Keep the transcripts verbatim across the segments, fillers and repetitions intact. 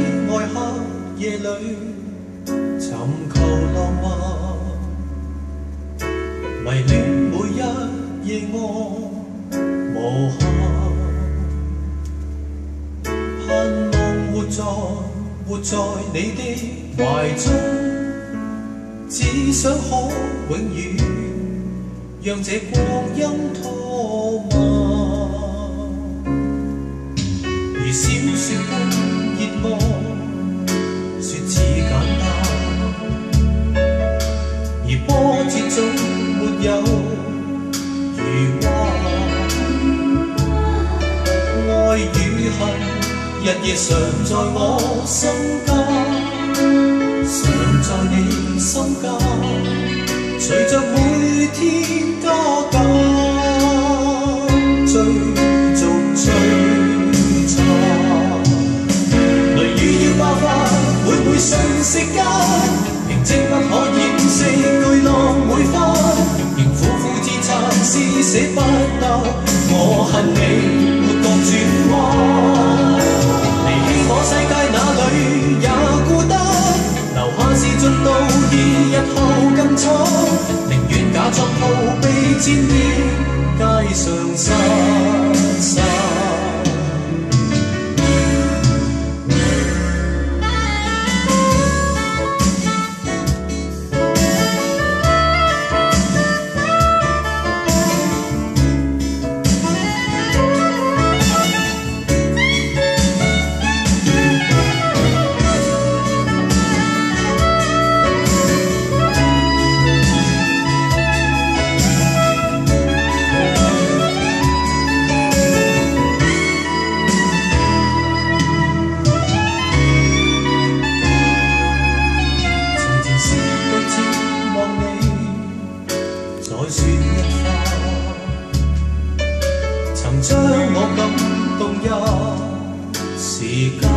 爱黑夜里寻求浪漫，迷恋每一夜爱无限，盼望活在活在你的怀中，只想可永远让这光阴拖慢。如小说般热望，说似简單，而波折中沒有如畫。愛與恨，日夜常在我心間，常在你心間，隨着每天加減，追逐璀璨。雷雨要爆發，每每瞬息間，平靜不可掩飾，巨浪每番，仍苦苦自撐，是捨不得。我恨你，沒覺轉彎。離棄我世界哪裏也孤單，留下是進度，而日後更慘。寧願假作逃避戰亂，街上失散。曾將我感動一時間，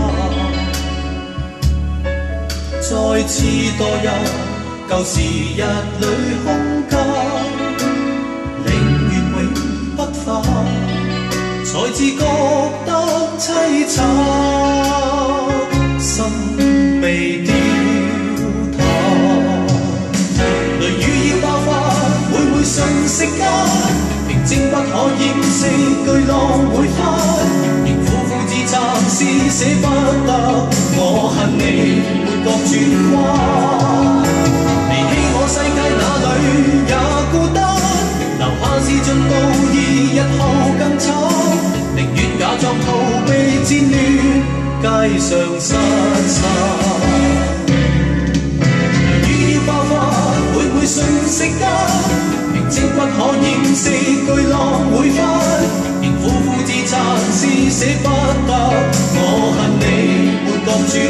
再次墮入舊時日裏空間，寧願永不返，才自覺得凄慘，心未掉淡。雷雨要爆發，每每瞬息間，平靜不可掩飾，巨浪會翻，仍苦苦自撐，是捨不得。我恨你，沒覺轉彎。離棄我世界哪裏也孤單，留下是進步，而日後更慘。寧願假作逃避戰亂，街上失散。雷雨要爆發，每每瞬息間，平靜不可掩飾，巨浪會翻，仍苦苦自撐，是捨不得。我恨你，沒覺轉